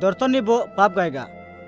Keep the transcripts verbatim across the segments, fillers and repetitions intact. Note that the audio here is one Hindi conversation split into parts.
दर्तनी बो पाप गायगा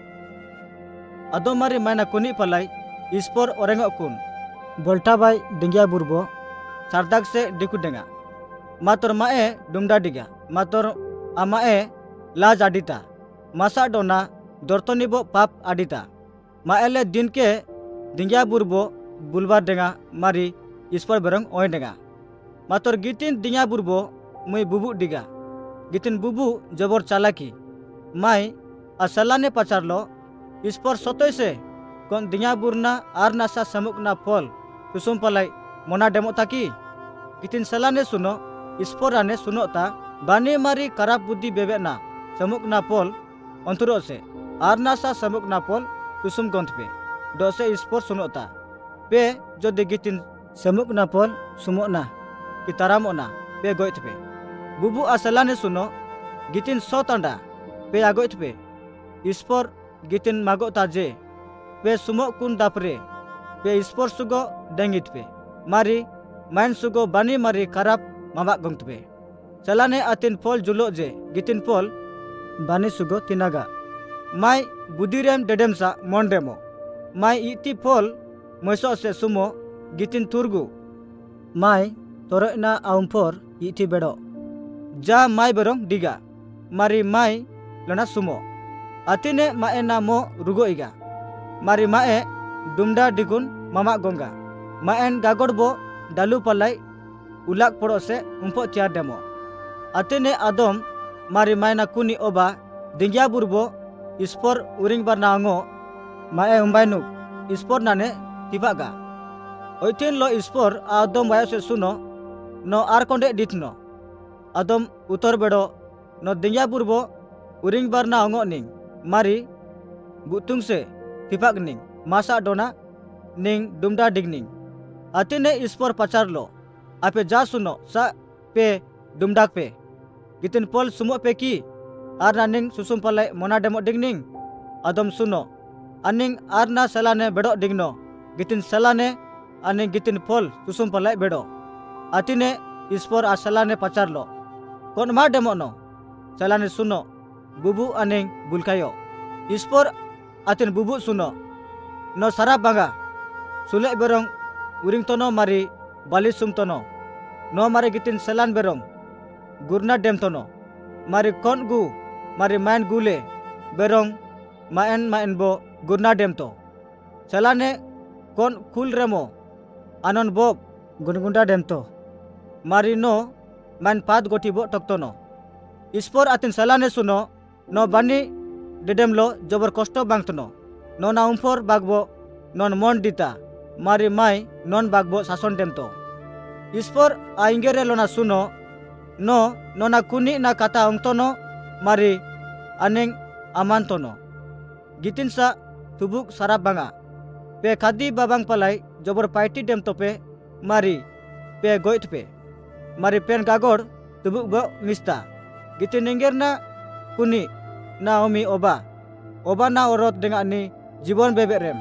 अदो मारी मायना कुनी पलाई इस्पोर ओरेंगो कुन बोल्टा बाय डिंगिया बुरबो सारदाग से डिकु डेंगा मातर माए डुमडा डिगा मातर आमाए लाज आडिता मासा डोना दर्तनी बो पाप आडिता माएले दिन के डिंगिया बुरबो बुलबार डेंगा मारी इस्पोर बेरंग ओय डेंगा मातर गितिन डिंगिया बुरबो मुई बुबु डिगा गितिन बुबु जबर चालाकी माई असलाने पचारलो इस्पोर सोतोय से कोन डिंगिया बुरना आर नासा समुकना फल सुसुम पलाई मोना डेमो ताकी गितिन सलाने सुनो इस्पोराने सुनोता बानी मारी कराप बुद्धि बेबेना समुकना फल अंतुरो से आर नासा समुकना फल सुसुम गंत पे दोसे इस्पोर सुनोता पे जो दे गितिन समुकना फल सुमोना कि तारामोना पे गोइत पे बुबु असलाने सुनो गितिन सौ तंडा पे आगोइत पे इस्पोर गितिन मागोता जे पे सुमो कुन दापरे पे इस्पोर सुगो डेंगित पे मारी माइन सुगो बानी मारी खराब माबा गंत पे चलाने अतिन फल जुलो जे गितिन फल बानी सुगो तिनागा माई बुदिरेम डेडेमसा मोंडेमो माई इति फल मैसो से सुमो गितिन तुरगु माई तोरना आउमफोर इति बेडो जा माई बेरong दिगा मारी माई लना सुमो अतिने माए नामो रुगो इगा मारी माए डुमडा डिगुन मामा गोंगा माएन गागोडबो दालू पलाई उलाक पड़ो से उम्पो तियार डेमो अतिने आदम मारी मायना कुनी ओबा डिंगिया बुरबो इस्पोर उरिंग बारनांगो माए उम्बाइनु इस्पोर नाने तिबागा ओइथिन लो इस्पोर आदम बायो से सुनो नो आर कोंडे दिथनो आदम उतर बेडो नो डिंगिया बुरबो उरिंग बारनांगो निंग मारी बुतुंग से तिपाक निंग मासा डोना निंग डुमडा डिगनिंग अतिने इस्पोर पचार लो आपे जा सुनो सा पे डुमडाक पे गितिन पल सुमो पे की आर नानिंग सुसुम पलाई मोना डेमो डिगनिंग आदम सुनो अनिंग आर ना सलाने बेडो डिगनो गितिन सलाने अनिंग गितिन पल सुसुम पलाई बेडो अतिने इस्पोर आ सलाने पचार लो कोन मा डेमो नो सलाने सुनो बुबु अनिंग बुलकायो इस्पोर अतिन बुबु सुनो नो सारा बांगा सुले बेरong उरिंग तोनो मारी बाली सुम तोनो नो मारी गितिन सलान बेरong गुरना डेम तोनो मारी कोन गु मारी माइन गुले बेरong माइन माइन बो गुरना डेम तो सलाने कोन कुल रेमो आनन बोब गुनगुंडा डेम तो मारी नो माइन पाद गोटी बो टक्तोनो इस्पोर अतिन सलाने सुनो नो बानी डेडेम लो जबर कष्ट बांगतनो नो ना उम्फोर बागबो नॉन मोन दिता मारी माई नॉन बागबो सासन डेम तो इस्पोर आइंगेरे लोना सुनो नो नोना कुनी ना कता अंगतोनो मारी अनिंग अमानतोनो गितिन सा तुबुक सारा बांगा पे खादी बाबांग पलाई जबर पाइटी डेम तो पे मारी पे गोइत पे मारी पेन गागोड़ तुबुक गो मिस्ता गितिन इंगेर ना कुनी ना ओमी ओबा ओबा ना ओरोत denga ni जीवन बेबे रेम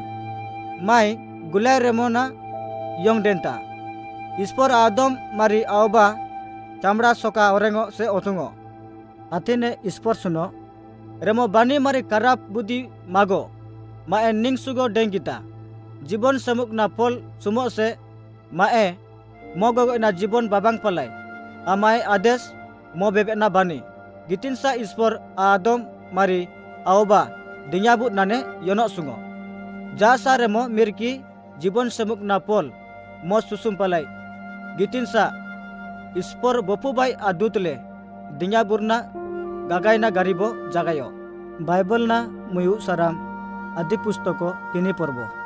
माई गुलाय रेमोना योंग डेंटा इस्पोर आदम मारी आओबा चामड़ा सोका ओरेंगो से ओतुंगो अतिने इस्पोर सुनो रेमो बानी मारी कराप बुद्धि मागो माए निंग सुगो डेंगिता जीवन समुक ना फल सुमो से माए मोगो ना जीवन बाबांग पलाई आमाए आदेश मो बेबे ना बानी गितिन सा इस्पोर आदम मारी आओबा डिंगाबु नाने योनो सुंगो जा सा रेमो मिरकी जीवन समुक ना फल मो सुसुम पलाई गितिन सा इस्पोर बपुबाई आदुतले डिंगाबुरना गागायना गारिबो जागायो बाइबल ना मुयु साराम आदि पुस्तको तिनी पर्व।